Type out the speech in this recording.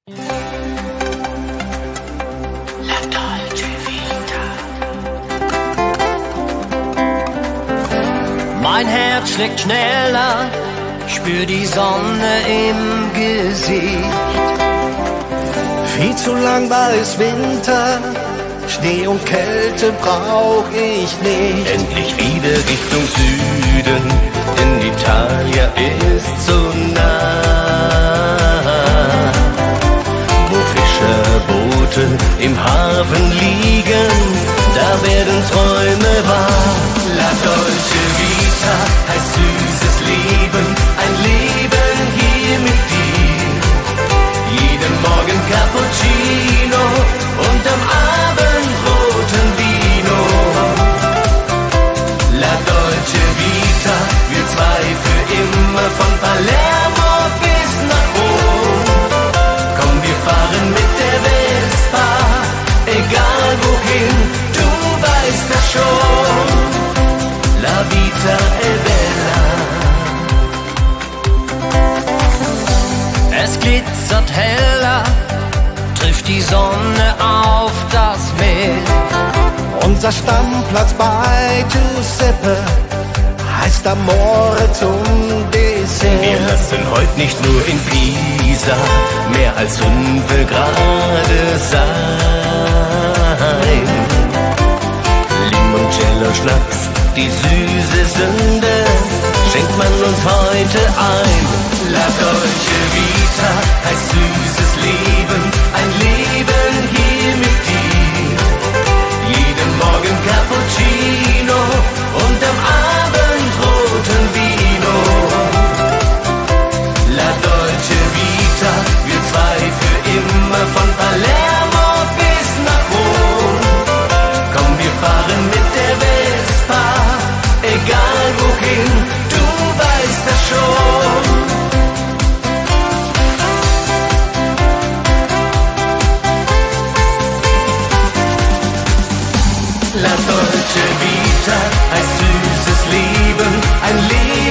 La Dolce Vita. Mein Herz schlägt schneller, spür die Sonne im Gesicht. Viel zu lang war es Winter, Schnee und Kälte brauch ich nicht. Endlich wieder Richtung Süden, denn Italia ist so nah. Wo Fischerboote im Hafen liegen, da werden Träume wahr. La Dolce Vita heißt süßes Leben, ein Leben hier mit dir. Jeden Morgen Cappuccino und am Abend roten Vino. La Dolce Vita, wir zwei für immer von Palermo bis nach Rom. Komm, wir fahren mit der Vespa, egal wohin, du weißt das schon. La Vita è bella. Es glitzert heller, trifft die Sonne auf das Meer. Unser Stammplatz bei Giuseppe heißt Amore zum Dessert. Wir lassen heute nicht nur in Pisa mehr als 5 Grad sein. Limoncello Schnaps, die süße Sünde, schenkt man uns heute ein. La Dolce Vita heißt süßes Leben, ein Leben hier mit dir. Jeden Morgen Cappuccino und am Abend roten Vino. La Dolce Vita, wir zwei für immer von Palermo bis nach Rom. Komm, wir fahren mit der Vespa, egal wohin, du weißt das schon. La Dolce Vita heißt süßes Leben, ein Leben